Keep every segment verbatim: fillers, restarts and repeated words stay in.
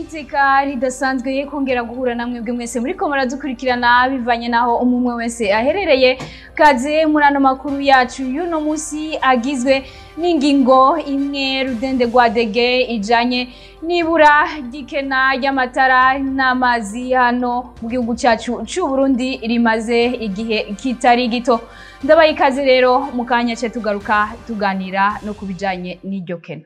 Iteka ridasanzwe kongera guhura namwe bwe mwese muri ko muradukurikirana bivanye naho umumwe wese aherereye kaze murano makuru yacu yuno musi agizwe n'ingingo imwe rudende gwadege ijanye nibura gikena y'amatara n'amazi hano mu gihugu cyacu cy'u Burundi rimaze igihe kitari gito. Ndabaye ikaze rero mukanya cye tugaruka tuganira no kubijanye n'iryo kena.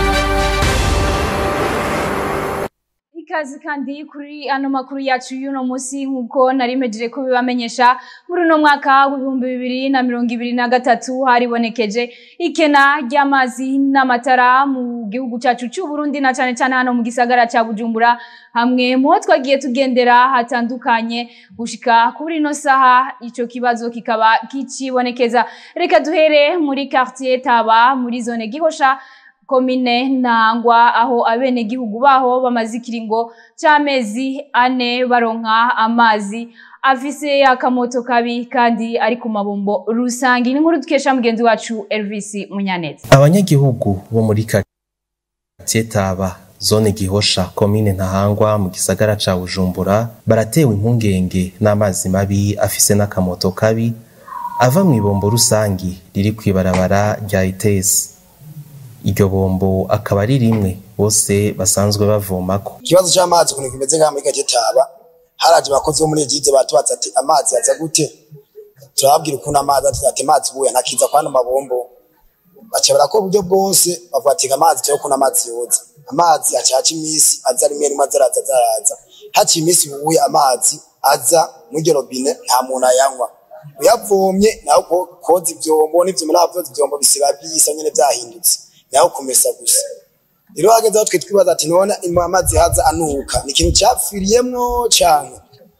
Ikaze kandi kuri ano makuru yacu yuno musi nkuko narimejeje ko bibamenyesha muri no mwaka w'ibihumbi bibiri na mirongo ibiri na gatatu haribonekeje ikena ry'amazi n'amatara mu gihugu cyacu cy'u Burundi na cyane cyane hano mu gisagara cya Bujumbura hamwe mu twagiye tugendera hatandukanye gushika kuri no saha ico kibazo kikaba kicibonekeza. Reka duhere muri quartier Taba muri zone Gihosha komine Ntangwa aho abene gihugu baho bamaze ikiringo cy'amezi ane baronka amazi afise akamoto kabi kandi ari ku mabombo rusangi. N'inkuru dukesha mugenzi wacu Elvis Munyaneza. Abanyagihugu bo muri quartier Taba zone Gihosha komine Ntahangwa mu gisagara ca Bujumbura baratewe impungenge n'amazi mabi afise n'akamoto kabi ava mu ibombo rusangi riri kwibarabara rya Itesi. Iryo bombo akaba ari rimwe bose basanzwe bavomako. Ikibazo cy'amazi kuntu kimeze nka muri quartier Taba haraje bakoze bo muri Egize batubatse ati amazi aza gute, turababwira ukuntu amazi ati amazi buya ntakiza kwano mabombo bacebera ko buryo bwose bavuga amazi cyo kuna amazi yoza amazi acaca imisi aza rimwe rimwe azaraza azaraza haci imisi buya amazi aza mu robine nta muntu ayanywa uyavomye naho koza ivyombo n'ivyo muri avyo ivyombo bisiba bisa nyene byahindutse naho kumesa gusa. Iro hageze aho twe twibaza ati none amazi haza anuka ni ikintu cyapfiriyemwo cyane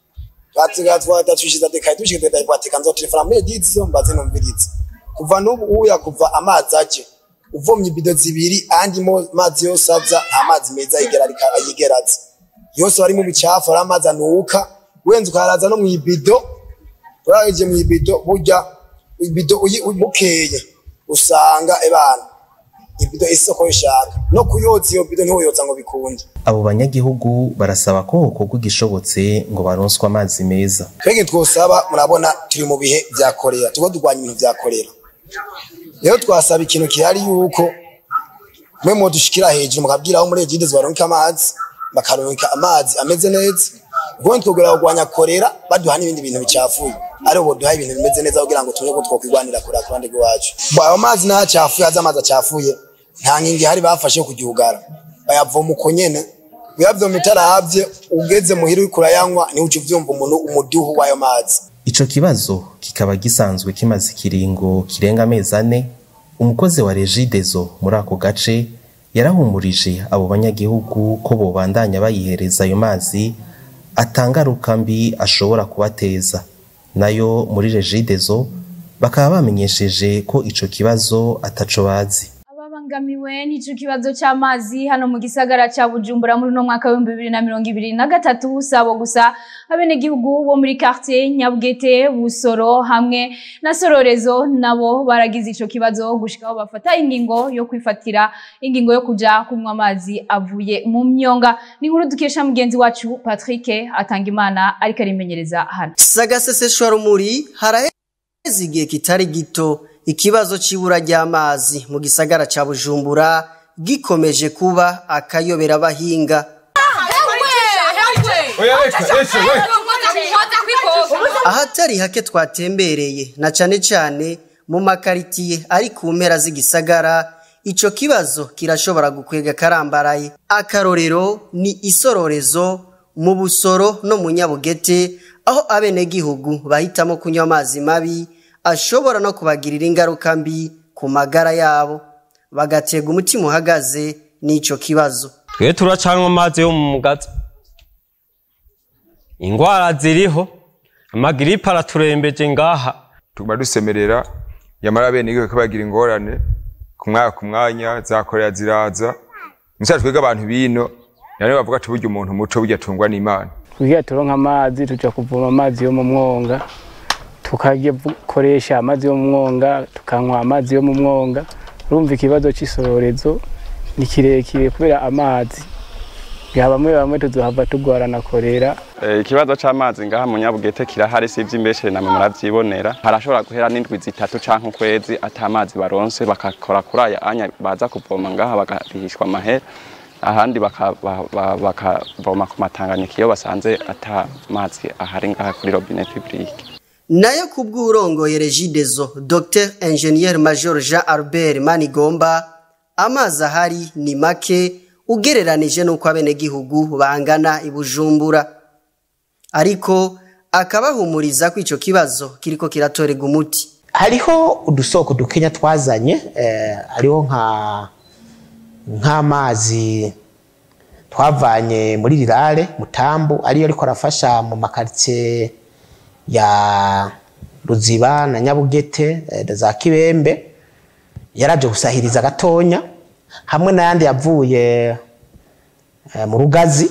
batiga twatashishiza dekaye dushike dekaye nzo telefona muri Egize mbaze numvirize kuva n'ubu uya kuva amazi aje uvomye ibido zibiri andi mo mazi yose aza amazi meza yigera yigeraza yose bari mu bicafu ari amazi anuka wenze ukaraza no mu ibido uraje mu ibido burya ibido ubukeye usanga ebana ibido isoko ishaka no kuyoza iyo bido niho yoza ngo bikunde. Abo banyagihugu barasaba ko hokorwa igishobotse ngo baronswe amazi meza. Twege twosaba murabona turi mu bihe bya Korea tugo dugwanya ibintu bya Korea rero twasaba ikintu kihari yuko mwe mo dushikira hejuru mukabwira aho muri Egize baronka amazi bakaronka amazi ameze neza ngo twogera kugwanya Korea baduha n'ibindi bintu bicafuye ari bo duha ibintu bimeze neza kugira ngo tunye ko twokwigwanira kuri akwande gwacu. Ba amazi na cafuye aza amazi acafuye nta nkingi hari bafashe kugihugara bayavoma uko nyene uyavyo mitaravye ugeze muhiri ukura yanywa ni ucu vyumva umuntu umuduhu wayo mazi. Ico kibazo kikaba gisanzwe kimaze kiringo kirenga amezi ane. Umukozi wa Regidezo muri ako gace yarahumurije abo banyagihugu ko bobandanya bayihereza ayo mazi atangaruka mbi ashobora kubateza. Nayo muri Regidezo bakaba bamenyesheje ko ico kibazo ataco bazi. Ababangamiwe n'ico kibazo cy'amazi hano mu gisagara cya Bujumbura muri no mwaka wa bibiri na mirongo ibiri na gatatu sabo gusa abene gihugu bo muri quartier Nyabugete Busoro hamwe na Sororezo nabo baragize ico kibazo gushikaho bafata ingingo yo kwifatira ingingo yo kuja kunywa amazi avuye mu myonga. Ni nkuru dukesha mugenzi wacu Patrick Atangimana ariko arimenyereza hano. Sagaseseshwa rumuri haraheze igihe kitari gito ikibazo cibura ry'amazi mu gisagara ca Bujumbura gikomeje kuba akayobera abahinga. Ahatari hake twatembereye na cane cane mu makaritiye ari ku mpera z'igisagara ico kibazo kirashobora gukwega karambaraye. Akarorero ni Isororezo mu Busoro no mu Nyabugete aho abene gihugu bahitamo kunywa amazi mabi ashobora no kubagirira ingaruka mbi ku magara yabo bagatega umutima uhagaze n'ico kibazo. Twe turacanwa amazi yo mu mugaza ingwara ziriho amagiripe araturembeje ngaha tuba dusemerera yamara bene igihe kabagira ingorane ku mwaka ku mwanya zakorera ziraza misha twega abantu bino yani bavuga ati burya umuntu muco burya tungwa n'Imana. Twiga turonka amazi tuja kuvoma amazi yo mu mwonga tukagiye koresha amazi yo mu mwonga tukanywa amazi yo mu mwonga. Urumva ikibazo cy'Isororezo ni kirekire kubera amazi ya bamwe bamwe tuzohava tugorana korera. Ikibazo c'amazi ngaha mu Nyabugete kirahari si ivy'imbeshere namwe muravyibonera. Harashobora guhera n'indwi zitatu canke ukwezi atamazi baronse bakakora kuri aya anya baza kuvoma ngaha bagarihishwa amahera. Ahandi bakavoma ku matanganyika iyo basanze atamazi ahari ngaha kuri robinet publique. Nayo kubw'urongoye Regideso Docteur Ingenieur Major Jean Albert Manigomba, amazi ahari ni make ugereranije nuko abenegihugu bangana i Bujumbura, ariko akabahumuriza ko ico kibazo kiriko kiratorega umuti. Hariho udusoko dukenya twazanye, eh, hariho nka nk'amazi twavanye muri Rirare Mutambu ariyo ariko arafasha mu makaritsiye ya Ruziba na Nyabugete, eh, za Kibembe, yaraje gusahiriza gatonya hamwe n'ayandi yavuye eh, mu Rugazi,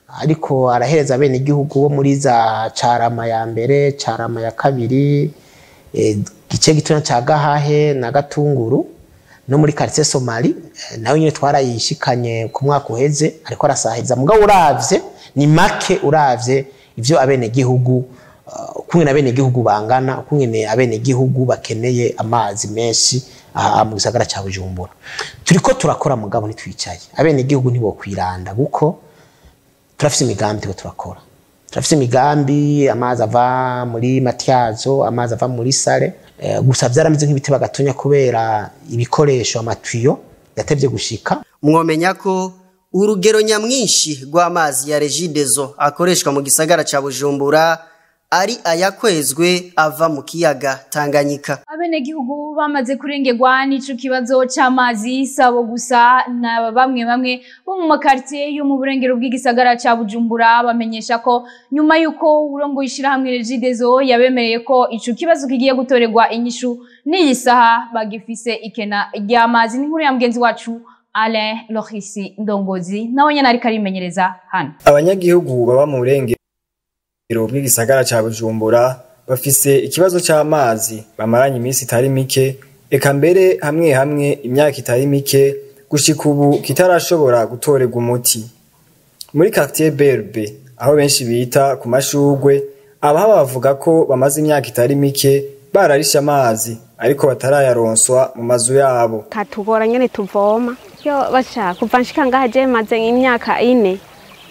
ariko arahereza bene igihugu bo muri za Carama ya mbere, Carama ya kabiri, eh, gice gitonya ca Gahahe na Gatunguru no muri quartier Somali, eh, nawe nyine twarayishikanye ku mwaka uheze, ariko arasahiriza mugabo uravye ni make, uravye ivyo abene gihugu uh, kumwe abene gihugu bangana, kumwe abene gihugu bakeneye amazi menshi aha mu gisagara ca Bujumbura. Turiko turakora mugabo nitwicaye, abene gihugu ntibo kwiranda guko turafise imigambi tiko turakora. Turafise imigambi, amazi ava muri Matyazo, amazi ava muri Sare, e, gusa vyarameze nk'ibiti bagatonya kubera ibikoresho amatuyo yatevye gushika. Mwomenya ko urugero nyamwinshi rw'amazi ya Regideso akoreshwa mu gisagara ca Bujumbura ari ayakwezwe ava mu kiyaga Tanganyika. Abenegihugu bamaze kurengerwa n'ico kibazo c'amazi sabo gusa na bamwe bamwe bo mu makartier yo mu burengero bw'igisagara ca Bujumbura bamenyesha ko nyuma yuko urongo ishira hamwe Regideso yabemereye ko ico kibazo kigiye gutorerwa inyishu n'iyi saha bagifise ikena ry'amazi. N'inkuru ya mugenzi wacu Alain Lohisi Ndongozi nawe nyene ari karimenyereza hano. Abanyagihugu baba mu burengero bw'igisagara ca Bujumbura bafise ikibazo c'amazi bamaranye iminsi itari mike, eka mbere hamwe hamwe imyaka itari mike gushika ubu kitarashobora gutorerwa umuti. Muri quartier Berbe aho benshi bita ku Mashugwe, abaha bavuga ko bamaze imyaka itari mike bararisha amazi ariko batarayaronswa mu mazu yabo. Katugora nyene tuvoma yo basha kuva nshika ngaha je maze imyaka ine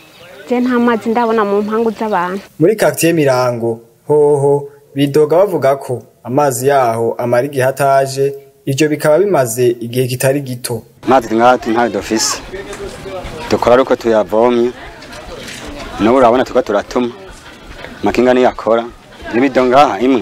je nta mazi ndabona mu mpangu z'abantu. Muri quartier Mirango hoho bidoga bavuga ko amazi yaho amara igihe hataje, ivyo bikaba bimaze igihe kitari gito. Amazi ngati nta dofisi dukora ariko tuyavomye no urabona tuka turatuma makinga ni yakora nibido ngaha imwe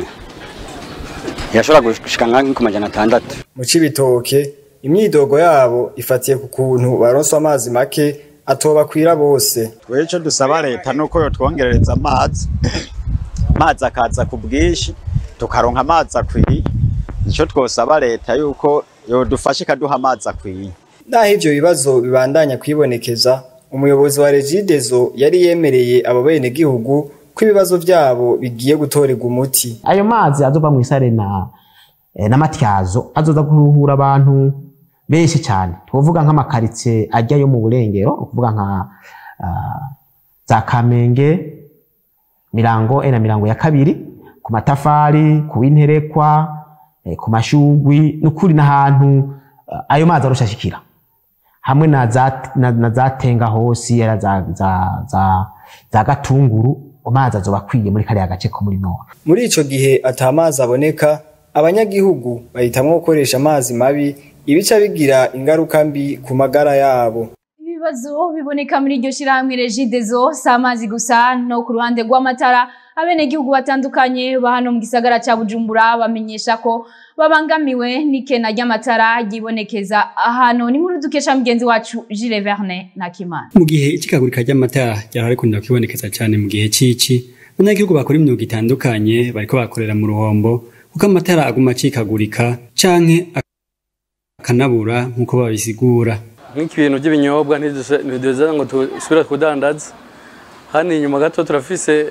yashobora gushika nka ku majana atandatu. Mu Cibitoke imyidogo yabo ifatiye ku kuntu baronswa amazi make atobakwira bose. Weco dusaba leta nuko yo twongerereza amazi amazi akaza ku bwishi tukaronka amazi akwiye. Nico twosaba leta yuko yo dufashe kaduha amazi akwiye. Naho ivyo bibazo bibandanya kwibonekeza, umuyobozi wa Regideso yari yemereye abo bene gihugu ko ibibazo vyabo bigiye gutorerwa umuti. Ayo mazi azova mu Isare na eh, na Matyazo azoza kuruhura abantu benshi cyane. Tuvuga nk'amakaritsiye ajya yo mu burengero, ukuvuga nka uh, za Kamenge, Mirango ena Mirango ya kabiri, ku Matafari, ku Winterekwa, eh, ku Mashugwi, n'ukuri n'ahantu uh, ayo mazi arushashikira. Hamwe na za na, na zatenga hose era za za za, za Gatunguru, amazi azobakwiye muri kare agace ko muri Nord. Muri ico gihe atamazi aboneka, abanyagihugu bahitamwo gukoresha amazi mabi, ibica bigira ingaruka mbi ku magara yabo. Ibibazo biboneka muri iryo shirahamwe Regideso samazi gusa no ku ruhande rw'amatara, abenegihugu batandukanye bahano mu gisagara ca Bujumbura bamenyesha ko babangamiwe n'ikena ry'amatara gibonekeza ahano. Ni nkuru dukesha mugenzi wacu Gilles Verne na Kimana. Mu gihe ikikagurika ry'amatara ryarari kunda kwibonekeza cyane mu gihe cici, abanyagihugu bakora imyuga itandukanye bariko bakorera mu ruhombo kuko amatara aguma cikagurika canke kanabura nkuko babisigura. Nk'ibintu by'ibinyobwa ntiduza ngo tusubira kudandaza. Hano inyuma gato turafise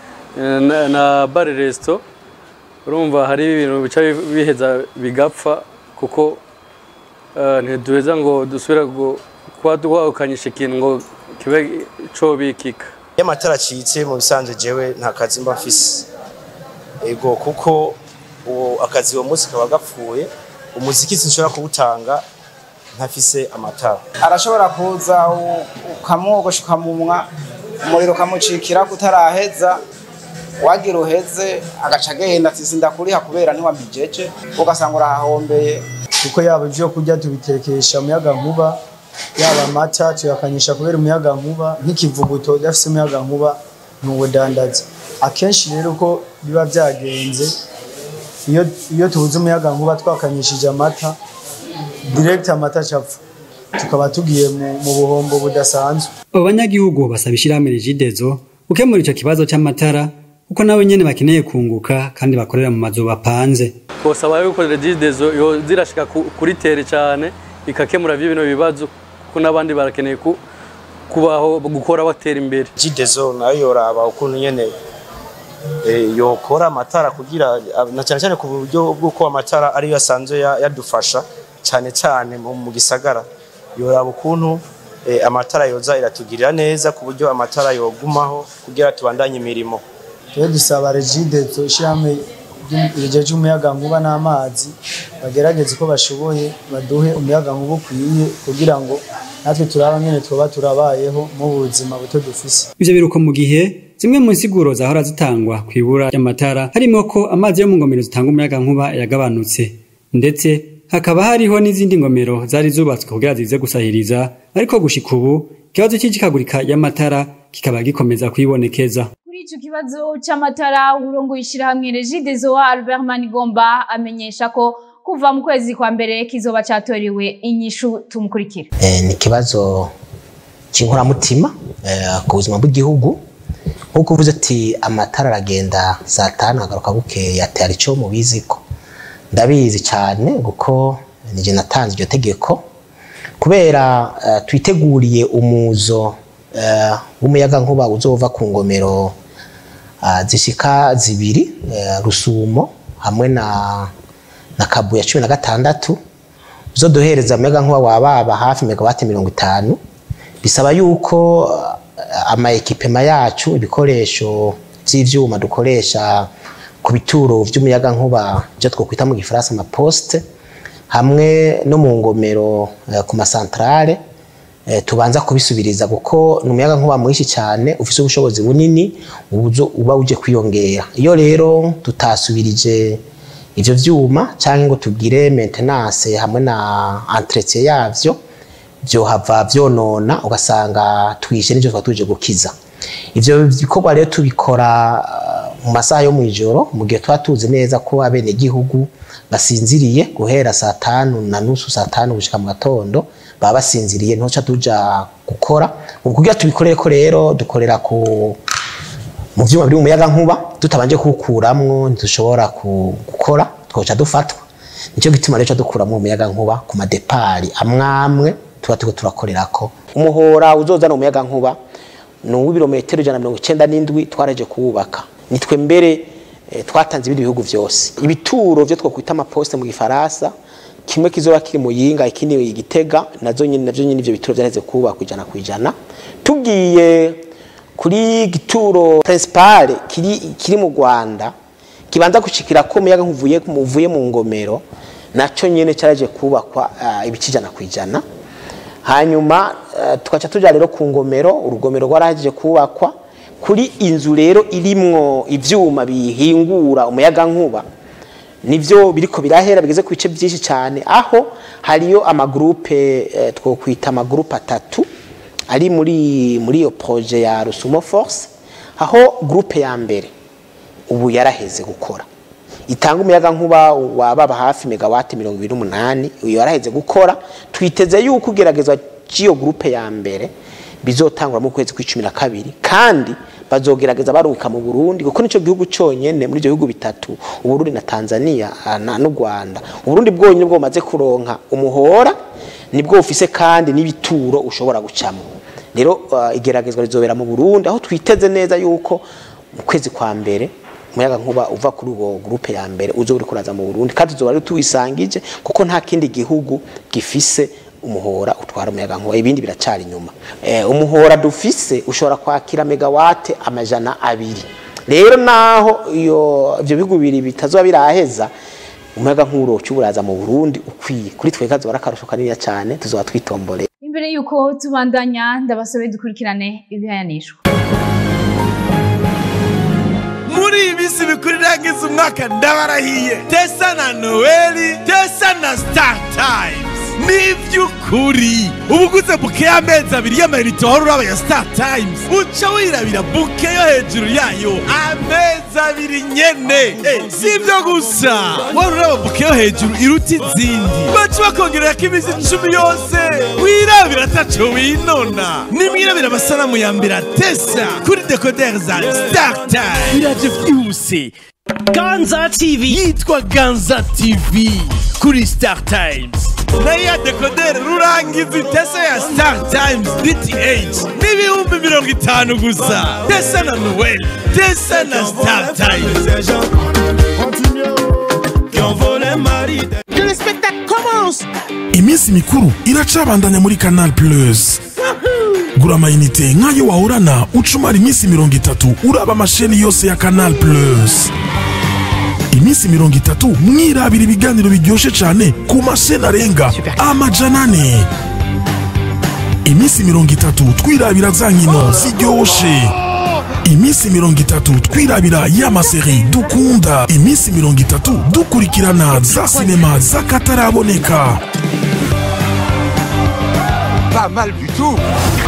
na, na bar resto, urumva hari ibintu bica biheza bigapfa kuko uh, ntiduza ngo dusubira kuba twakanyisha ikintu ngo kibe cobikika. Iyo amatara acitse mu bisanzwe jewe nta kazi mba mfise ego kuko uwo akazi uwo munsi kaba gapfuye umuziki sinshobora kuwutanga ntafise amatara. Arashobora kuza ukamwogosha ukamumwa umuriro ukamucikira kutaraheza wagira uheze agaca agenda ati sindakuriha kubera ntiwambijeje ugasanga urahahombeye. Kuko yaba ivyo kurya tubitekesha umuyaga nkuba yaba amata tuyakanyisha kubera umuyaga nkuba nk'ikivuguto udafise umuyaga nkuba ntuwudandaza. Akenshi rero uko biba vyagenze iyo iyo tubuze umuyaga nkuba twakanyishije amata direct amata capfa tukaba tugiye mu buhombo budasanzwe. Abo banyagihugu basaba ishirahamwe Regideso gukemura ico kibazo c'amatara kuko nabo nyene bakeneye kunguka kandi bakorera mu mazu bapanze. Kosaba yuko Regideso yo zirashika kuri tere cyane ikakemura bino bibazo kuko nabandi barakeneye kubaho gukora batera imbere. Regideso nayo yoraba ukuntu nyene eh yokora amatara kugira na cyane cyane ku buryo bw'uko amatara ari yasanzwe yadufasha cyane cyane mu gisagara yoraba ukuntu eh, amatara yoza iratugirira neza ku buryo amatara yogumaho kugira tubandanye imirimo. Twe dusaba Regideso ishame ijeje umuyaga nkuba n'amazi bagerageze ko bashoboye baduhe umuyaga nkuba ukwiye kugira ngo natwe turaba nyene twoba turabayeho mu buzima buto dufise. Ivyo biruko mu gihe zimwe mu nsiguro zahora zitangwa kwibura y'amatara harimo ko amazi yo mu ngomero zitanga umuyaga nkuba yagabanutse ndetse hakaba hariho n'izindi ngomero zari zubatswe kugira zize gusahiriza ariko gushika ubu ikibazo cy'ikikagurika y'amatara kikaba gikomeza kwibonekeza. Kuri ico kibazo c'amatara urongo ishirahamwe Regideso wa Albert Manigomba amenyesha ko kuva mu kwezi kwa mbere kizoba cyatoriwe inyishu tumukurikira. Eh, ni kibazo cy'inkora mutima eh, ku buzima bw'igihugu nkuko uvuze ati amatara aragenda saa tanu agaruka buke atari cyo mu biziko. Ndabizi cyane kuko nije natanze iryo tegeko kubera uh, twiteguriye umuzo uh, w'umuyaga nkuba uzova ku ngomero uh, zishika zibiri uh, Rusumo hamwe na na Kabuya cumi na gatandatu uzoduhereza umuyaga nkuba wababa hafi megawati mirongo itanu. Bisaba yuko uh, ama ekipema yacu ibikoresho by'ivyuma dukoresha ku bituro vy'umuyaga nkuba byo twokwita mu gifaransa ama poste hamwe no mu ngomero uh, ku masantrale uh, tubanza kubisubiriza kuko n'umuyaga nkuba mwinshi cyane ufise ubushobozi bunini ubuzo uba uje kwiyongera. Iyo rero tutasubirije ivyo vyuma canke ngo tugire maintenance hamwe na entretien yavyo byo hava vyonona ugasanga twishe n'ivyo twatuje gukiza. Ivyo bikorwa rero tubikora mu masaha yo mwijoro mu gihe twatuze neza ko abene gihugu basinziriye guhera saa tanu na nusu saa tanu gushika mu gatondo baba basinziriye ntoca tuja gukora kugira tubikorere ko rero dukorera ku mu vyuma biri mu muyaga nkuba tutabanje kukuramwo ntushobora gukora twoca dufatwa. Nico gituma rero dukuramo umuyaga nkuba ku madepari amwamwe tuba tuko turakorerako. Umuhora uzozana umuyaga nkuba no ibirometero ijana na mirongo icenda n'indwi twaraje kuwubaka. Nitwe mbere e, twatanze ibindi bihugu vyose. Ibituro byo twokwita ama poste mu gifaransa kimwe kizoba kiri mu Yinga ikindi Igitega nazo nyine navyo nyine ivyo bituro byareze kubaka kwijana kwijana. Tugiye kuri gituro principal kiri kiri mu Rwanda kibanza gushikira ko umuyaga nkuvuye muvuye mu ngomero naco nyene cyaraje kubakwa uh, ibikijana kwijana. Hanyuma uh, tukaca tuja rero ku ngomero urugomero rwaraje kubakwa kuri inzu rero irimwo ivyuma bihingura umuyaga nkuba nivyo biriko birahera bigeze ku bice byinshi cyane aho hariyo ama groupe uh, twokwita ama groupe atatu ari muri muri yo projet ya Rusumo Force aho groupe ya mbere ubu yaraheze gukora itanga umuyaga nkuba wababa hafi megawati mirongo ibiri n'umunani uyo yaraheze gukora. Twiteze yuko ugeragezwa ciyo groupe ya mbere bizotangura mu kwezi kwa cumi na kabiri kandi bazogerageza baruka mu Burundi kuko nico gihugu cyonyene muri byo bihugu bitatu Uburundi na Tanzania na n'u Rwanda. Uburundi bwonyine bwo maze kuronka umuhora nibwo ufise kandi n'ibituro ushobora gucamo. Rero uh, igeragezwa rizobera mu Burundi aho twiteze neza yuko mu kwezi kwa mbere umuyaga nkuba uva kuri uwo groupe ya mbere uzo uri kuraza mu Burundi kandi tuzoba ari tuwisangije kuko nta kindi gihugu gifise umuhora utwara umuyaga nkuba, ibindi biracari inyuma. Eh, umuhora dufise ushobora kwakira megawate amajana abiri. Rero naho iyo ivyo bihugu bibiri bitazoba biraheza umuyaga nk'uro cyuburaza mu Burundi ukwiye kuri twe kazo barakarusho kanini cyane tuzoba twitombore. Imbere yuko tubandanya ndabasabe dukurikirane ibihayanishwa. Muri ibisi bikurirangiza umwaka ndabarahiye Tesa na Noeli, Tesa na Star Times. Nivyukuri ubuguze buke y'amezi abiri y'amayinite wahora ya Star Times uca wirabira buke yo hejuru yayo amezi abiri nyene. Eh, sivyo gusa wahora buke yo hejuru iruta izindi baca bakongerera ko iminsi icumi yose wirabira ataco winona. Nimwirabira amasanamu ya mbere Tesa kuri decoder za Star Times biraje vyihuse. Ganza T V yitwa Ganza T V kuri Star Times. Naya decoder rurangiza Tesa ya Star Times D T H n'ibihumbi mirongo itanu gusa. Tesa na Noel, Tesa na Star Times. Que le spectacle commence. Iminsi mikuru iracabandanya muri Canal Plus. Gura amayinite nk'ayo wahorana ucumara iminsi mirongo itatu uraba amasheni yose ya Canal Plus. Iminsi mirongo itatu mwirabira ibiganiro biryoshe cyane ku masheni arenga amajana ane. Iminsi mirongo itatu twirabira za nkino ziryoshe. Iminsi mirongo itatu twirabira y'amaseri dukunda. Iminsi mirongo itatu dukurikirana za sinema zakataraboneka. Pas mal du tout.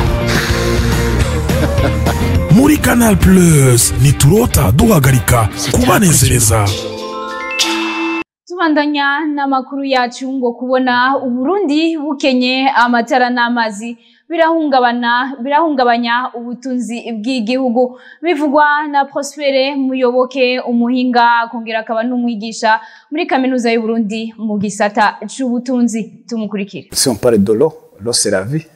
Muri Canal Plus niturota duhagarika kubanezereza. Tubandanya n'amakuru yacu ngo kubona Uburundi bukenye amatara n'amazi birahungabana birahungabanya ubutunzi bw'igihugu bivugwa na Prospere Muyoboke umuhinga kongera akaba n'umwigisha muri kaminuza y'u Burundi mu gisata c'ubutunzi. Tumukurikire. Si on parle de l'eau, l'eau c'est la vie.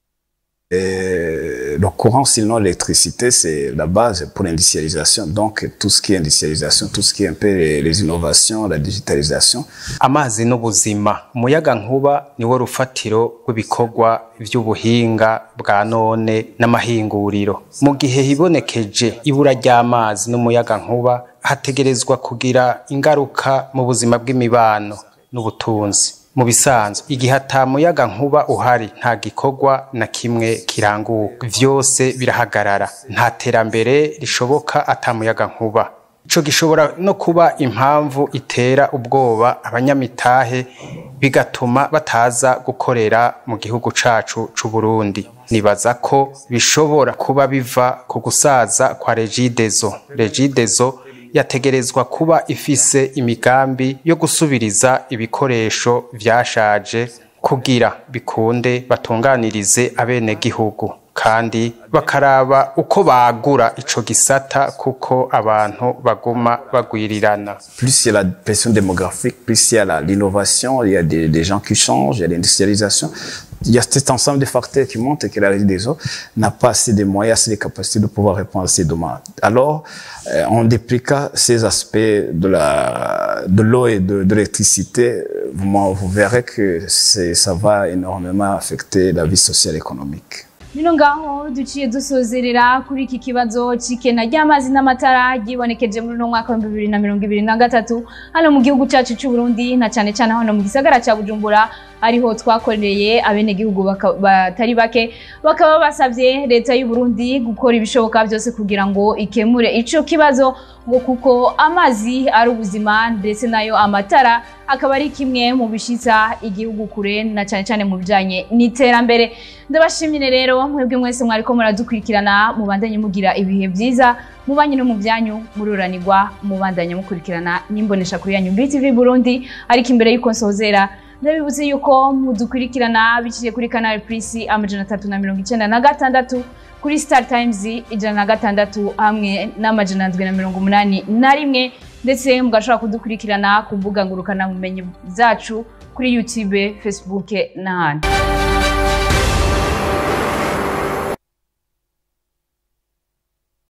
Et le courant, sinon l'électricité, c'est la base pour l'industrialisation. Donc, tout ce qui est industrialisation, tout ce qui est un peu les, les innovations, la digitalisation. Amazi n'ubuzima. Umuyaga nkuba niwo rufatiro rw'ibikorwa vy'ubuhinga bwa none n'amahinguriro. Mu gihe hibonekeje ibura ry'amazi n'umuyaga nkuba, hategerezwa kugira ingaruka mu buzima bw'imibano n'ubutunzi. Mu bisanzwe igihe atamuyaga nkuba uhari nta gikorwa na kimwe kiranguka, vyose birahagarara, nta terambere rishoboka atamuyaga nkuba. Ico gishobora no kuba impamvu itera ubwoba abanyamitahe bigatuma bataza gukorera mu gihugu cacu c'u Burundi. Nibaza ko bishobora kuba biva ku gusaza kwa Regideso. Regideso yategerezwa kuba ifise imigambi yo gusubiriza ibikoresho vyashaje kugira bikunde batunganirize abene gihugu kandi bakaraba uko bagura ico gisata kuko abantu baguma bagwirirana. Plus il y a la pression démographique, plus il y a l'innovation, il y a des, des gens qui changent, il y a l'industrialisation. Il y a cet ensemble de facteurs qui montrent que la régie des eaux n'a pas assez de moyens, assez de capacités de pouvoir répondre à ces demandes. Alors, euh, en dépliquant ces aspects de la de l'eau et de, de l'électricité, vous, vous verrez que ça va énormément affecter la vie sociale et économique. Nino ngaho duciye dusozerera kuri iki kibazo cikena ry'amazi n'amatara gibonekeje muri no mwaka wa bibiri na mirongo ibiri na gatatu hano mu gihugu cyacu cy'u Burundi na cyane cyane hano mu gisagara cya Bujumbura ariho twakoreye abene gihugu batari bake bakaba basavye leta y'u Burundi gukora ibishoboka byose kugira ngo ikemure ico kibazo ngo kuko amazi ari ubuzima ndetse nayo amatara akaba ari kimwe mu bishitsa igihugu kure na cyane cyane mu bijanye n'iterambere. Ndabashimire rero mwebwe mwese mwariko muradukurikirana mubandanye mugira ibihe byiza mubanye no mu byanyu mururanirwa mubandanye mukurikirana nimbonesha kuri yanyu B T V Burundi. Ariko imbere y'uko nsozera ndabibutse yuko mudukurikirana biciye kuri Canal Plus amajana atatu na mirongo icenda na gatandatu kuri Star Times ijana na gatandatu hamwe n'amajana ndwi na mirongo umunani na rimwe ndetse mugashobora kudukurikirana ku mbuga ngurukana bumenyi zacu kuri YouTube, Facebook n'ahandi.